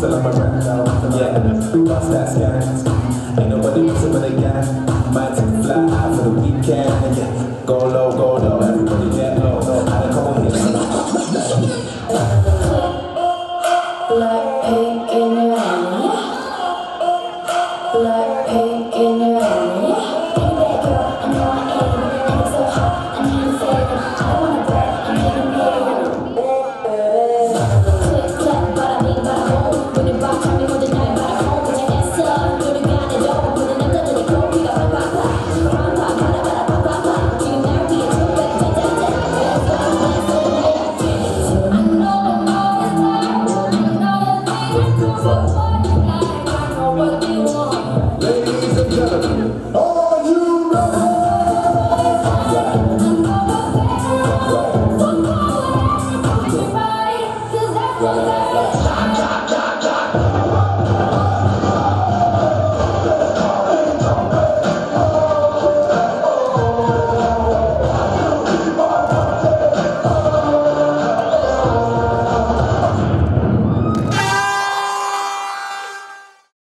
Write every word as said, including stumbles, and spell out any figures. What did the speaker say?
till I'm around now. Yeah, bust that scan. Ain't nobody messing with a gang. Might take a fly out for the weekend. Yeah, go low, go low, everybody get low. Had a couple hits. Black pink in your hand. Black pink in your hand. Ladies and gentlemen, are you ready?